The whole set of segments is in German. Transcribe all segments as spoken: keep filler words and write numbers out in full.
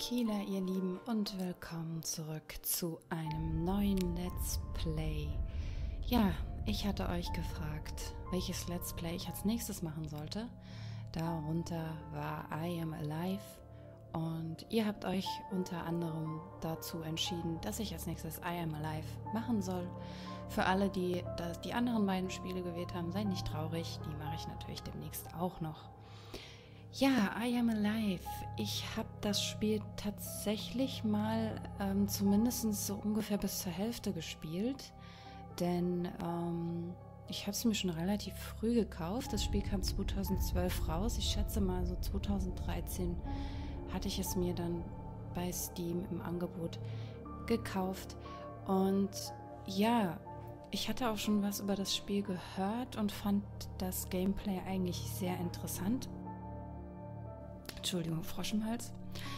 Kila, ihr Lieben, und willkommen zurück zu einem neuen Let's Play. Ja, ich hatte euch gefragt, welches Let's Play ich als nächstes machen sollte. Darunter war I Am Alive und ihr habt euch unter anderem dazu entschieden, dass ich als nächstes I Am Alive machen soll. Für alle, die das, die anderen beiden Spiele gewählt haben, seid nicht traurig, die mache ich natürlich demnächst auch noch. Ja, I Am Alive. Ich habe das Spiel tatsächlich mal ähm, zumindest so ungefähr bis zur Hälfte gespielt, denn ähm, ich habe es mir schon relativ früh gekauft. Das Spiel kam zweitausendzwölf raus. Ich schätze mal so zweitausenddreizehn hatte ich es mir dann bei Steam im Angebot gekauft. Und ja, ich hatte auch schon was über das Spiel gehört und fand das Gameplay eigentlich sehr interessant. Entschuldigung, Frosch im Hals.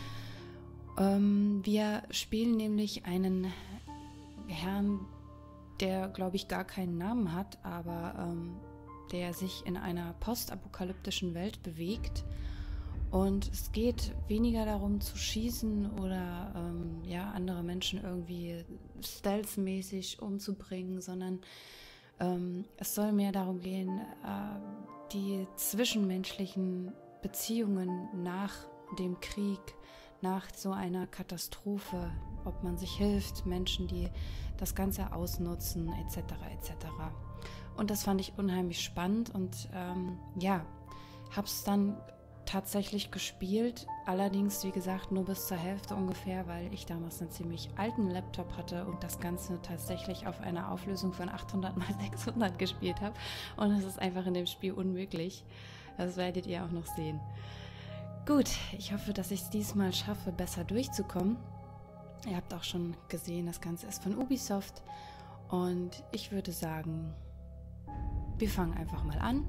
Ähm, wir spielen nämlich einen Herrn, der, glaube ich, gar keinen Namen hat, aber ähm, der sich in einer postapokalyptischen Welt bewegt. Und es geht weniger darum zu schießen oder ähm, ja, andere Menschen irgendwie stealth-mäßig umzubringen, sondern ähm, es soll mehr darum gehen, äh, die zwischenmenschlichen Beziehungen nach dem Krieg, nach so einer Katastrophe, ob man sich hilft, Menschen, die das Ganze ausnutzen, et cetera et cetera. Und das fand ich unheimlich spannend und ähm, ja, hab's dann tatsächlich gespielt, allerdings wie gesagt nur bis zur Hälfte ungefähr, weil ich damals einen ziemlich alten Laptop hatte und das Ganze tatsächlich auf einer Auflösung von achthundert mal sechshundert gespielt habe und es ist einfach in dem Spiel unmöglich. Das werdet ihr auch noch sehen. Gut, ich hoffe, dass ich es diesmal schaffe, besser durchzukommen. Ihr habt auch schon gesehen, das Ganze ist von Ubisoft. Und ich würde sagen, wir fangen einfach mal an.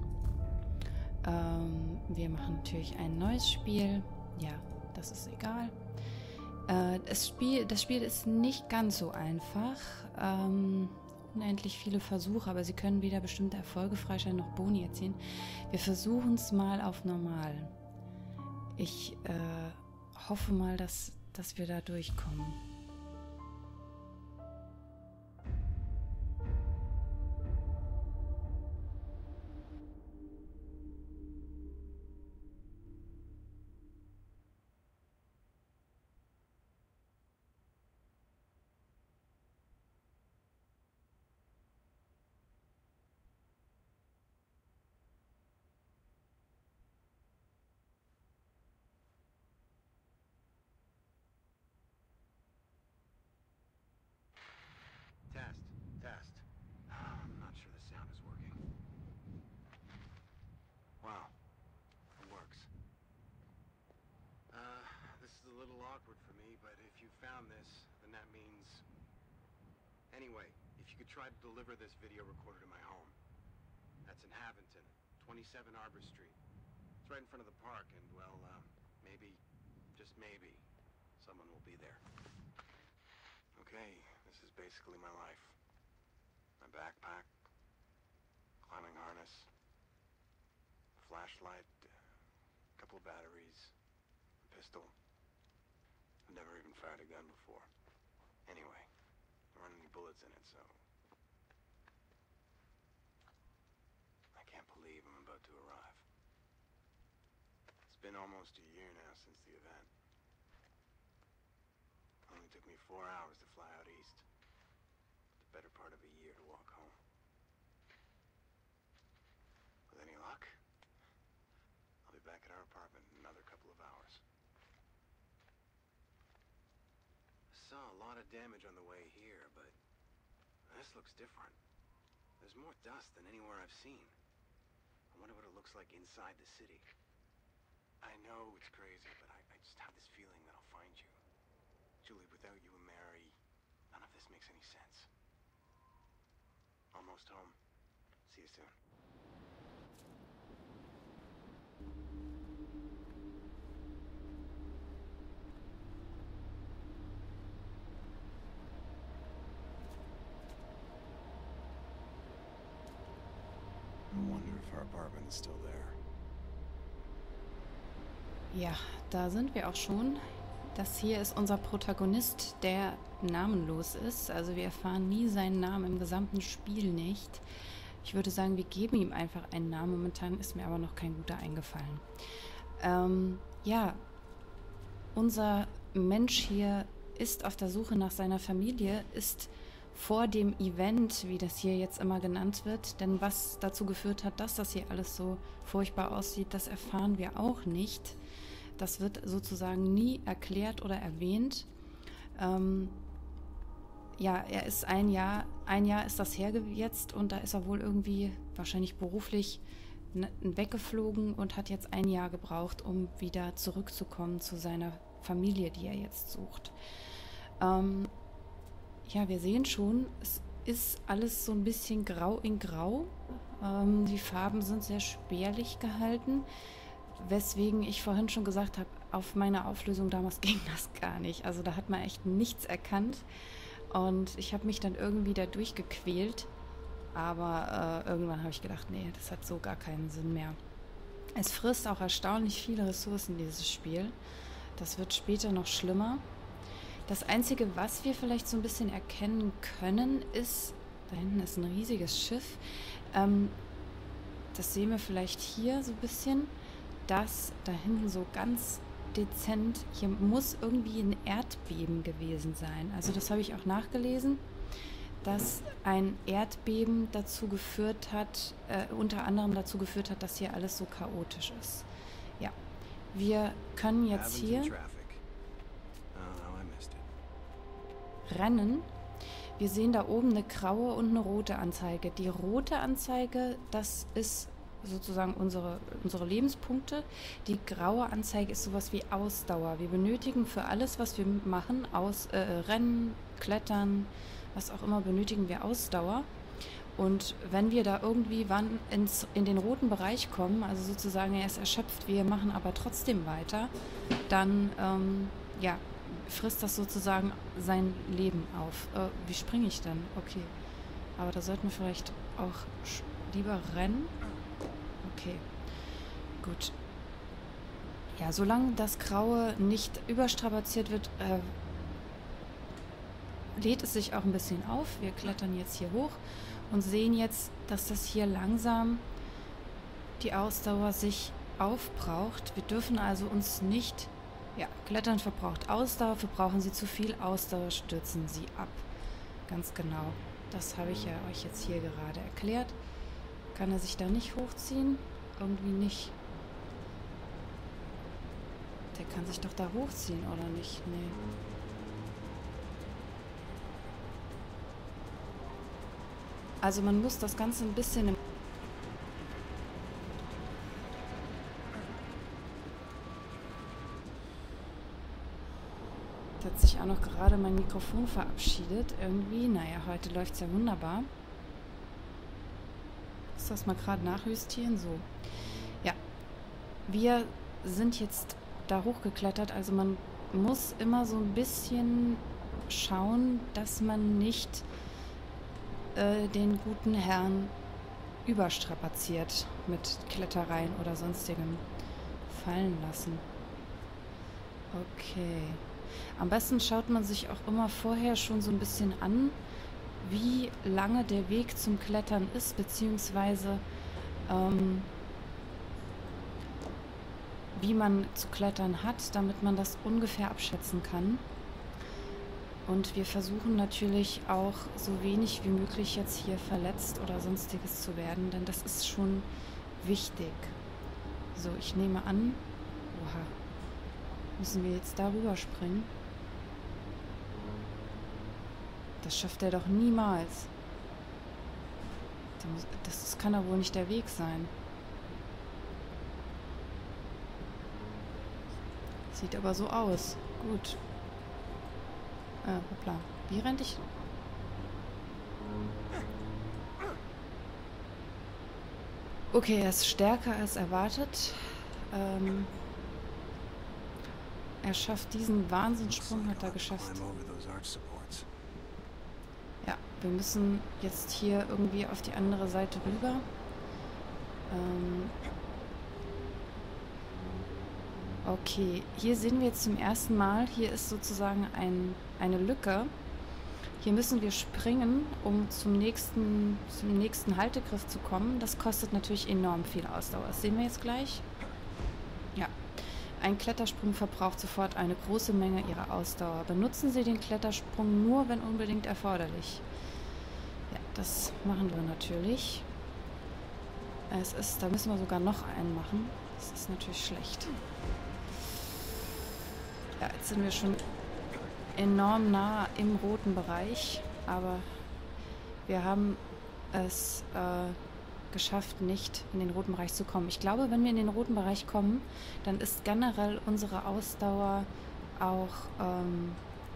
Ähm, wir machen natürlich ein neues Spiel. Ja, das ist egal. Äh, das Spiel, das Spiel ist nicht ganz so einfach. Ähm... unendlich viele Versuche, aber sie können weder bestimmte Erfolge freischalten noch Boni erzielen. Wir versuchen es mal auf normal. Ich äh, hoffe mal, dass, dass wir da durchkommen. Test, test. I'm not sure the sound is working. Wow, it works. Uh, this is a little awkward for me, but if you found this, then that means... Anyway, if you could try to deliver this video recorder to my home. That's in Haventon, twenty-seven Arbor Street. It's right in front of the park, and well, uh, maybe, just maybe, someone will be there. Okay, this is basically my life. My backpack, climbing harness, flashlight, a couple of batteries, a pistol. I've never even fired a gun before. Anyway, there aren't any bullets in it, so... I can't believe I'm about to arrive. It's been almost a year now since the event. Only took me four hours to fly out east. The better part of a year to walk home. With any luck, I'll be back at our apartment in another couple of hours. I saw a lot of damage on the way here, but this looks different. There's more dust than anywhere I've seen. I wonder what it looks like inside the city. I know it's crazy, but I, I just have this feeling that I'll find you. Julie, without you and Mary, none of this makes any sense. Almost home. See you soon. I wonder if our apartment is still there. Ja, da sind wir auch schon. Das hier ist unser Protagonist, der namenlos ist. Also wir erfahren nie seinen Namen im gesamten Spiel nicht. Ich würde sagen, wir geben ihm einfach einen Namen. Momentan ist mir aber noch kein guter eingefallen. Ähm, ja, unser Mensch hier ist auf der Suche nach seiner Familie, ist vor dem Event, wie das hier jetzt immer genannt wird. Denn was dazu geführt hat, dass das hier alles so furchtbar aussieht, das erfahren wir auch nicht. Das wird sozusagen nie erklärt oder erwähnt. Ähm, ja, er ist ein Jahr, ein Jahr ist das her jetzt und da ist er wohl irgendwie wahrscheinlich beruflich weggeflogen und hat jetzt ein Jahr gebraucht, um wieder zurückzukommen zu seiner Familie, die er jetzt sucht. Ähm, ja, wir sehen schon, es ist alles so ein bisschen grau in grau. Ähm, die Farben sind sehr spärlich gehalten. Weswegen ich vorhin schon gesagt habe, auf meiner Auflösung damals ging das gar nicht. Also da hat man echt nichts erkannt. Und ich habe mich dann irgendwie da durchgequält. Aber äh, irgendwann habe ich gedacht, nee, das hat so gar keinen Sinn mehr. Es frisst auch erstaunlich viele Ressourcen, dieses Spiel. Das wird später noch schlimmer. Das Einzige, was wir vielleicht so ein bisschen erkennen können, ist, da hinten ist ein riesiges Schiff. Ähm, das sehen wir vielleicht hier so ein bisschen. Das da hinten so ganz dezent, hier muss irgendwie ein Erdbeben gewesen sein. Also das habe ich auch nachgelesen, dass ein Erdbeben dazu geführt hat, äh, unter anderem dazu geführt hat, dass hier alles so chaotisch ist. Ja, wir können jetzt hier rennen. Wir sehen da oben eine graue und eine rote Anzeige. Die rote Anzeige, das ist sozusagen unsere, unsere Lebenspunkte. Die graue Anzeige ist sowas wie Ausdauer. Wir benötigen für alles, was wir machen, aus äh, Rennen, Klettern, was auch immer, benötigen wir Ausdauer. Und wenn wir da irgendwie wann ins, in den roten Bereich kommen, also sozusagen er ist erschöpft, wir machen aber trotzdem weiter, dann ähm, ja, frisst das sozusagen sein Leben auf. Äh, wie springe ich denn? Okay. Aber da sollten wir vielleicht auch lieber rennen. Okay, gut. Ja, solange das Graue nicht überstrapaziert wird, äh, lädt es sich auch ein bisschen auf. Wir klettern jetzt hier hoch und sehen jetzt, dass das hier langsam die Ausdauer sich aufbraucht. Wir dürfen also uns nicht... Ja, Klettern verbraucht Ausdauer, verbrauchen Sie zu viel Ausdauer, stürzen Sie ab. Ganz genau. Das habe ich ja euch jetzt hier gerade erklärt. Kann er sich da nicht hochziehen? Irgendwie nicht. Der kann sich doch da hochziehen, oder nicht? Nee. Also man muss das Ganze ein bisschen im... Da hat sich auch noch gerade mein Mikrofon verabschiedet. Irgendwie, naja, heute läuft es ja wunderbar. Ich muss das mal gerade nachjustieren. So. Ja. Wir sind jetzt da hochgeklettert. Also man muss immer so ein bisschen schauen, dass man nicht äh, den guten Herrn überstrapaziert mit Klettereien oder sonstigem fallen lassen. Okay. Am besten schaut man sich auch immer vorher schon so ein bisschen an, wie lange der Weg zum Klettern ist, beziehungsweise ähm, wie man zu klettern hat, damit man das ungefähr abschätzen kann. Und wir versuchen natürlich auch so wenig wie möglich jetzt hier verletzt oder sonstiges zu werden, denn das ist schon wichtig. So, ich nehme an, oha, müssen wir jetzt darüber springen? Das schafft er doch niemals. Das, das kann doch wohl nicht der Weg sein. Sieht aber so aus. Gut. Äh, hoppla. Wie rennt ich? Okay, er ist stärker als erwartet. Ähm, er schafft diesen Wahnsinnssprung, hat er geschafft. Ja, wir müssen jetzt hier irgendwie auf die andere Seite rüber. Ähm, Okay, hier sehen wir jetzt zum ersten Mal, hier ist sozusagen ein, eine Lücke. Hier müssen wir springen, um zum nächsten, zum nächsten Haltegriff zu kommen. Das kostet natürlich enorm viel Ausdauer. Das sehen wir jetzt gleich. Ja, ein Klettersprung verbraucht sofort eine große Menge Ihrer Ausdauer. Benutzen Sie den Klettersprung nur, wenn unbedingt erforderlich. Ja, das machen wir natürlich. Es ist, da müssen wir sogar noch einen machen. Das ist natürlich schlecht. Ja, jetzt sind wir schon enorm nah im roten Bereich, aber wir haben es äh, geschafft, nicht in den roten Bereich zu kommen. Ich glaube, wenn wir in den roten Bereich kommen, dann ist generell unsere Ausdauer auch, ähm,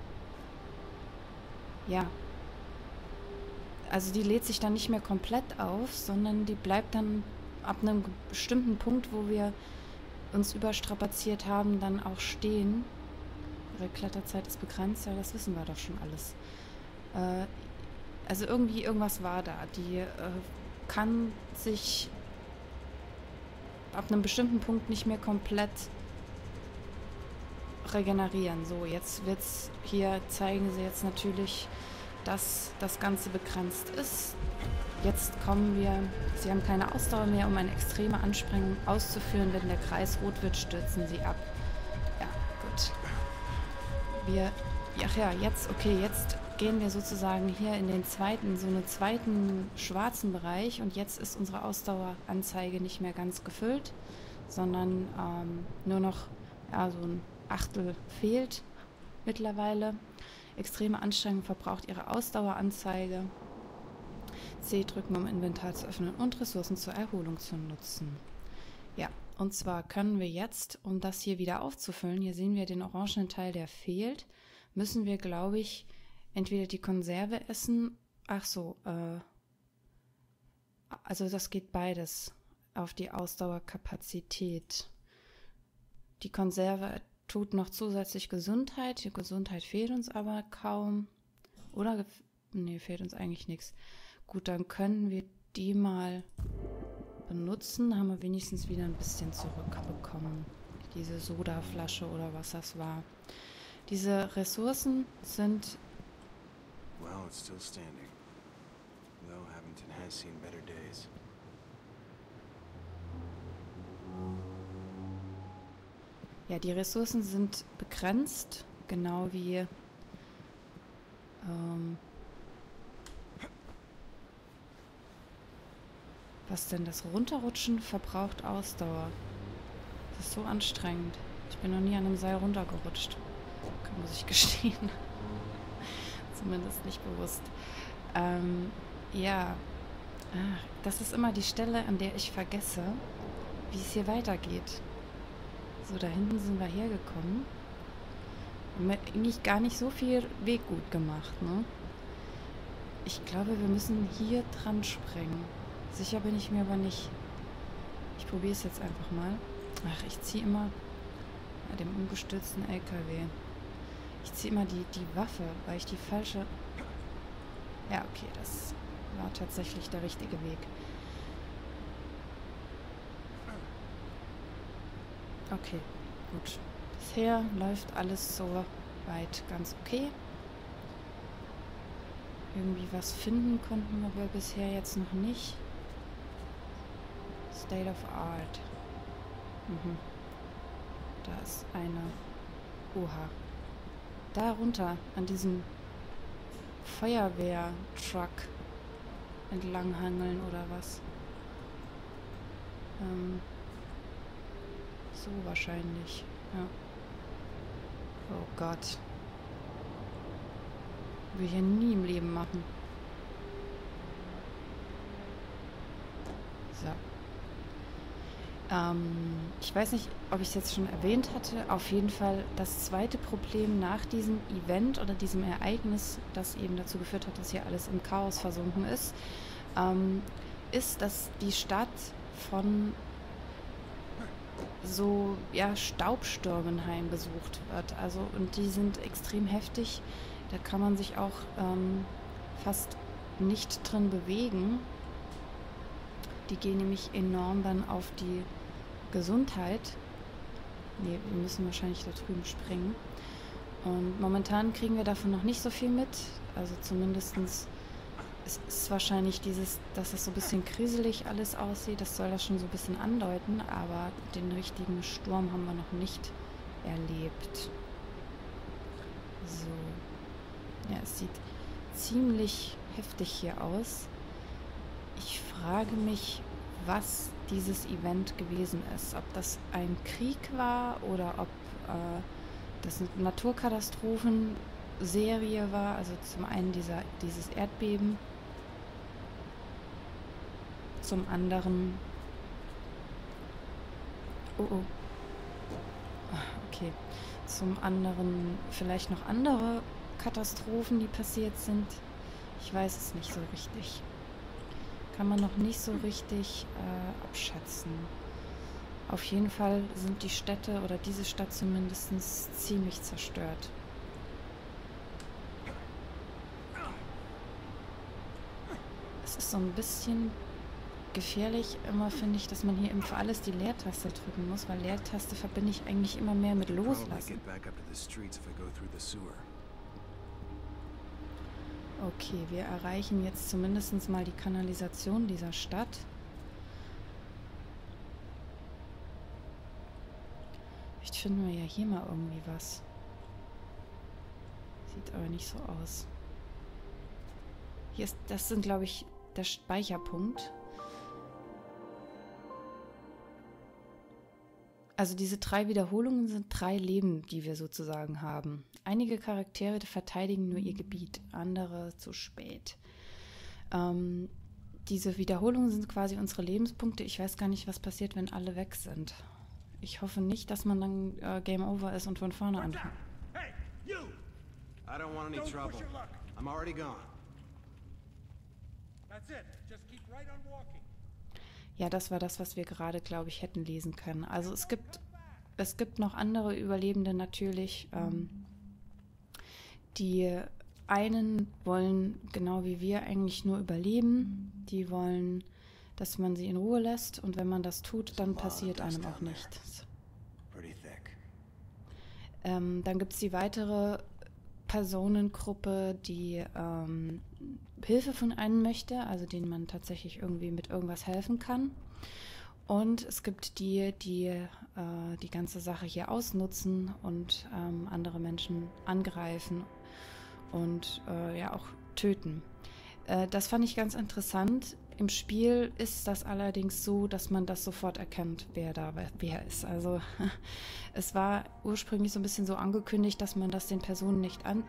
ja, also die lädt sich dann nicht mehr komplett auf, sondern die bleibt dann ab einem bestimmten Punkt, wo wir uns überstrapaziert haben, dann auch stehen. Ihre Kletterzeit ist begrenzt, ja, das wissen wir doch schon alles. Äh, also irgendwie, irgendwas war da. Die äh, kann sich ab einem bestimmten Punkt nicht mehr komplett regenerieren. So, jetzt wird's, hier zeigen sie jetzt natürlich, dass das Ganze begrenzt ist. Jetzt kommen wir, sie haben keine Ausdauer mehr, um eine extreme Anstrengung auszuführen. Wenn der Kreis rot wird, stürzen sie ab. Ja, gut. Wir, ach ja, jetzt, okay, jetzt gehen wir sozusagen hier in den zweiten, so einen zweiten schwarzen Bereich und jetzt ist unsere Ausdaueranzeige nicht mehr ganz gefüllt, sondern ähm, nur noch, ja, so ein Achtel fehlt mittlerweile. Extreme Anstrengung verbraucht Ihre Ausdaueranzeige. C drücken, um Inventar zu öffnen und Ressourcen zur Erholung zu nutzen. Ja, und zwar können wir jetzt, um das hier wieder aufzufüllen, hier sehen wir den orangenen Teil, der fehlt, müssen wir, glaube ich, entweder die Konserve essen, ach so, äh, also das geht beides auf die Ausdauerkapazität. Die Konserve tut noch zusätzlich Gesundheit, die Gesundheit fehlt uns aber kaum, oder, nee, fehlt uns eigentlich nichts. Gut, dann können wir die mal benutzen, haben wir wenigstens wieder ein bisschen zurückbekommen. Diese Sodaflasche oder was das war. Diese Ressourcen sind... Well, it's still standing. Though Haventon has seen better days. Ja, die Ressourcen sind begrenzt, genau wie... Ähm, was denn? Das Runterrutschen verbraucht Ausdauer. Das ist so anstrengend. Ich bin noch nie an einem Seil runtergerutscht. Muss ich gestehen. Zumindest nicht bewusst. Ähm, ja. Ach, das ist immer die Stelle, an der ich vergesse, wie es hier weitergeht. So, da hinten sind wir hergekommen. Haben eigentlich gar nicht so viel Weg gut gemacht, ne? Ich glaube, wir müssen hier dran springen. Sicher bin ich mir aber nicht. Ich probiere es jetzt einfach mal. Ach, ich ziehe immer bei dem umgestürzten L K W. Ich ziehe immer die, die Waffe, weil ich die falsche... Ja, okay, das war tatsächlich der richtige Weg. Okay, gut. Bisher läuft alles so weit ganz okay. Irgendwie was finden konnten wir bisher jetzt noch nicht. State of Art. Mhm. Da ist eine... Oha. Da runter, an diesem Feuerwehr-Truck entlanghangeln oder was? Ähm, so wahrscheinlich, ja. Oh Gott. Will ich ja nie im Leben machen. So. Ähm, ich weiß nicht, ob ich es jetzt schon erwähnt hatte. Auf jeden Fall das zweite Problem nach diesem Event oder diesem Ereignis, das eben dazu geführt hat, dass hier alles im Chaos versunken ist, ähm, ist, dass die Stadt von so, ja, Staubstürmen heimgesucht wird. Also, und die sind extrem heftig. Da kann man sich auch ähm, fast nicht drin bewegen. Die gehen nämlich enorm dann auf die Gesundheit. Nee, wir müssen wahrscheinlich da drüben springen. Und momentan kriegen wir davon noch nicht so viel mit. Also zumindestens es ist wahrscheinlich dieses, dass es so ein bisschen kriselig alles aussieht. Das soll das schon so ein bisschen andeuten. Aber den richtigen Sturm haben wir noch nicht erlebt. So. Ja, es sieht ziemlich heftig hier aus. Ich frage mich, was dieses Event gewesen ist. Ob das ein Krieg war oder ob äh, das eine Naturkatastrophenserie war. Also zum einen dieser, dieses Erdbeben, zum anderen... Oh, oh. Okay. Zum anderen vielleicht noch andere Katastrophen, die passiert sind. Ich weiß es nicht so richtig. Kann man noch nicht so richtig äh, abschätzen. Auf jeden Fall sind die Städte, oder diese Stadt zumindest, ziemlich zerstört. Es ist so ein bisschen gefährlich immer, finde ich, dass man hier eben für alles die Leertaste drücken muss, weil Leertaste verbinde ich eigentlich immer mehr mit Loslassen. Okay, wir erreichen jetzt zumindest mal die Kanalisation dieser Stadt. Vielleicht finden wir ja hier mal irgendwie was. Sieht aber nicht so aus. Hier ist, das sind, glaube ich, der Speicherpunkt. Also diese drei Wiederholungen sind drei Leben, die wir sozusagen haben. Einige Charaktere verteidigen nur ihr Gebiet, andere zu spät. Ähm, diese Wiederholungen sind quasi unsere Lebenspunkte. Ich weiß gar nicht, was passiert, wenn alle weg sind. Ich hoffe nicht, dass man dann äh, Game Over ist und von vorne anfängt. Hey, you! I don't want any trouble. I'm already gone. That's it. Just keep right on walking. Ja, das war das, was wir gerade, glaube ich, hätten lesen können. Also es gibt, es gibt noch andere Überlebende natürlich. Ähm, die einen wollen, genau wie wir, eigentlich nur überleben. Die wollen, dass man sie in Ruhe lässt. Und wenn man das tut, dann passiert einem auch nichts. Ähm, dann gibt es die weitere Personengruppe, die ähm, Hilfe von einem möchte, also denen man tatsächlich irgendwie mit irgendwas helfen kann. Und es gibt die, die äh, die ganze Sache hier ausnutzen und ähm, andere Menschen angreifen und äh, ja auch töten. Äh, das fand ich ganz interessant. Im Spiel ist das allerdings so, dass man das sofort erkennt, wer da wer ist. Also es war ursprünglich so ein bisschen so angekündigt, dass man das den Personen nicht an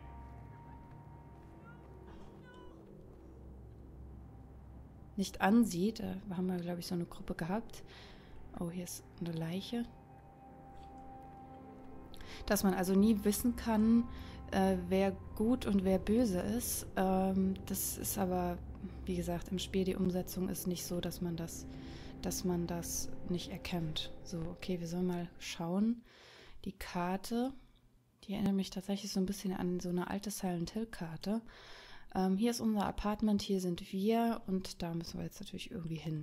nicht ansieht. Da haben wir, glaube ich, so eine Gruppe gehabt. Oh, hier ist eine Leiche. Dass man also nie wissen kann, äh, wer gut und wer böse ist. Ähm, das ist aber, wie gesagt, im Spiel die Umsetzung ist nicht so, dass man das, dass man das nicht erkennt. So, okay, wir sollen mal schauen. Die Karte, die erinnert mich tatsächlich so ein bisschen an so eine alte Silent Hill Karte. Ähm, hier ist unser Apartment, hier sind wir und da müssen wir jetzt natürlich irgendwie hin.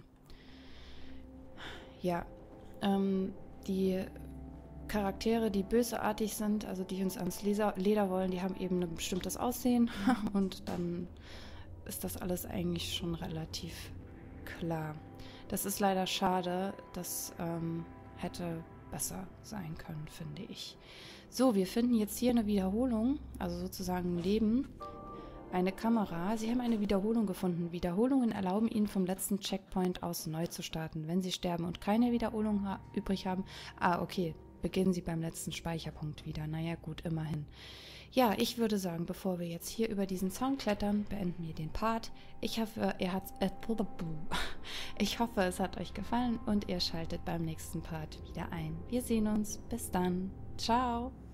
Ja, ähm, die Charaktere, die bösartig sind, also die uns ans Leder, Leder wollen, die haben eben ein bestimmtes Aussehen und dann ist das alles eigentlich schon relativ klar. Das ist leider schade, das ähm, hätte besser sein können, finde ich. So, wir finden jetzt hier eine Wiederholung, also sozusagen ein Leben. Eine Kamera. Sie haben eine Wiederholung gefunden. Wiederholungen erlauben Ihnen vom letzten Checkpoint aus neu zu starten. Wenn Sie sterben und keine Wiederholung ha- übrig haben, ah, okay, beginnen Sie beim letzten Speicherpunkt wieder. Naja, gut, immerhin. Ja, ich würde sagen, bevor wir jetzt hier über diesen Zaun klettern, beenden wir den Part. Ich hoffe, er hat's, äh, ich hoffe, es hat euch gefallen und ihr schaltet beim nächsten Part wieder ein. Wir sehen uns. Bis dann. Ciao.